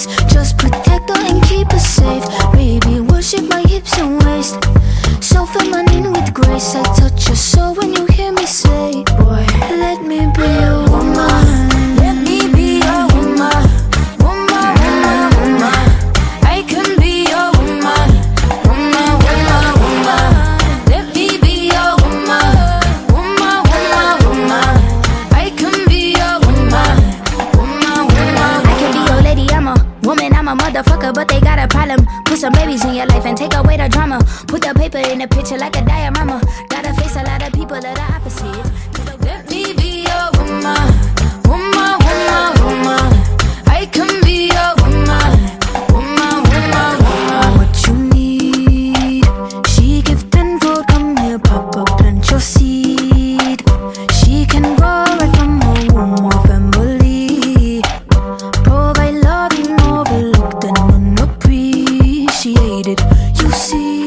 place. Just protect her and keep her safe. Baby, worship my hips and waist. So feminine with grace, I touch your soul when you hear me say, boy, let me be a woman. Let me be a woman. Woman, woman, woman. I can be a woman. Woman, woman, woman. Let me be a woman. Woman, woman, woman. I can be a woman. Woman, woman. I can be your lady, I'm a woman, I'm a motherfucker, but they got a problem. Put some babies in your life and take away the drama. Put the paper in the picture like a diorama. Gotta face a lot of people that are opposites. Let me be a woman. Woman, woman, woman. I can be a woman. Woman, woman, woman. What you need, she give tenfold. Come here, papa, plant your seed. She can grow right from her womb or family. Provide loving, overlooked and unappreciated. You see,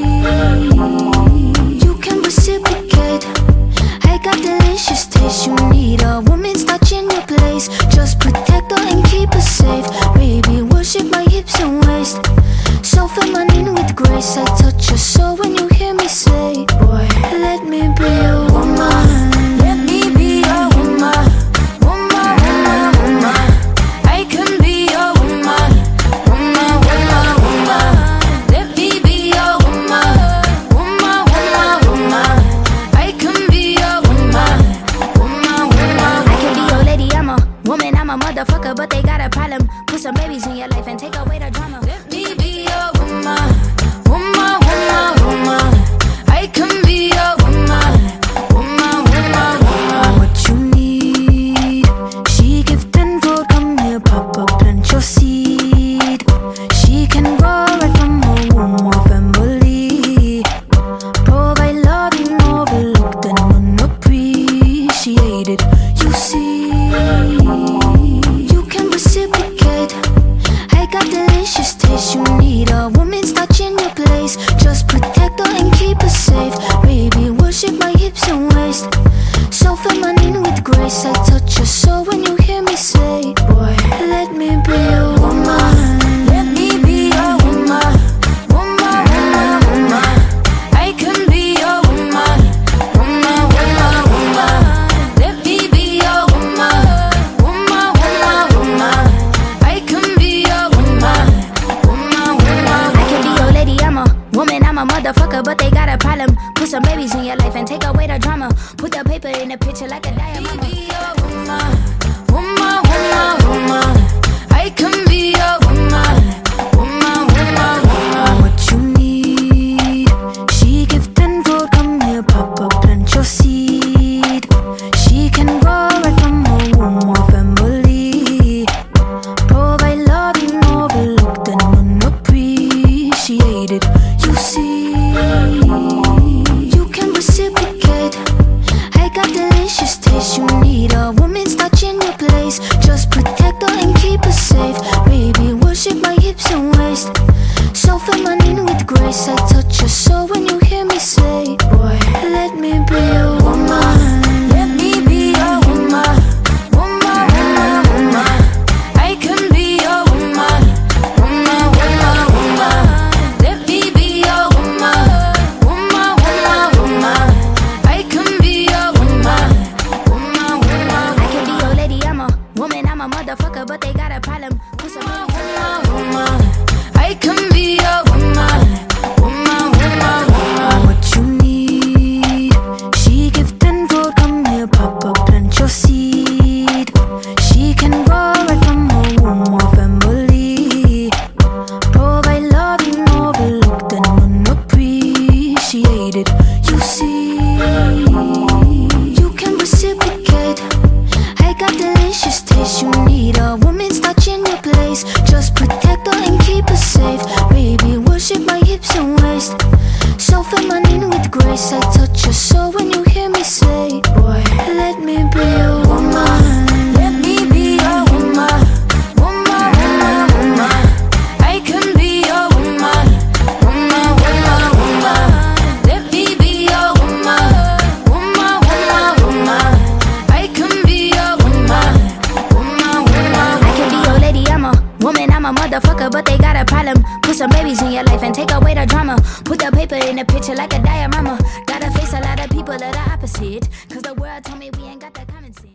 you can reciprocate. I got delicious taste. You need a woman's touch in your place. Just protect her and keep her safe. Baby, worship my hips and waist. So feminine with grace, I touch your soul when you hear me say, boy, let me be a woman. Let me be a woman. Woman, woman, woman. I can be a woman. Woman, woman, woman. Let me be a woman. Woman, woman, woman. I can be a woman. Woman, woman. I can be your lady, I'm a woman, I'm a motherfucker, but they got a problem. Put some babies in your life and take away the drama. Let me be a woman. Woman, woman, woman. I can be a woman. Woman, woman, woman. What you need, she give tenfold. Come here, papa, plant your seed. She can grow right from her womb or family. Provide loving, overlooked and unappreciated. You see, you can reciprocate. I got delicious taste. You need a woman's touch in your place. Just protect her and keep her safe. Baby, worship my hips and waist. So feminine with grace, I touch your soul when you hear me say, boy, let me be a woman. Let me be a woman. Woman, woman, woman. I can be a woman. Woman, woman, woman. Let me be a woman. Woman, woman, woman. I can be a woman. Woman, woman. I can be your lady, I'm a woman, I'm a motherfucker, but they got a problem. Put some babies in your life and take away the drama. Put the paper in the picture like a diorama. Be a woman. Woman, woman, woman. I can be a woman. Woman, woman, woman. What you need, she give tenfold. Come here, papa, plant your seed. She can grow right from her womb or family. Provide loving, overlooked and unappreciated. You see, you can reciprocate. I got delicious taste. You need a woman's touch in your place. Just protect her and keep her safe. Baby, worship my hips and waist. So feminine with grace, I touch your soul when you hear me say, boy, let me be a woman. Let me be a woman. Woman, woman, woman. I can be a woman. Woman, woman, woman. Let me be a woman. Woman, woman, woman. I can be a woman. Woman, woman. I can be your lady, I'm a woman, I'm a motherfucker, but they got a problem. Put some woman, woman. I can be a woman. Woman, woman, woman. What you need, she give tenfold. Come here, papa, plant your seed. She can grow right from her womb or family. Provide loving, overlooked and unappreciated. You see, you can reciprocate. I got delicious taste. You need a woman's touch in your place. Just protect her and keep her safe. Baby, worship my hips and waist. I'm a motherfucker, but they got a problem. Put some babies in your life and take away the drama. Put the paper in the picture like a diorama. Gotta face a lot of people that are opposite, cause the world told me we ain't got the common sense.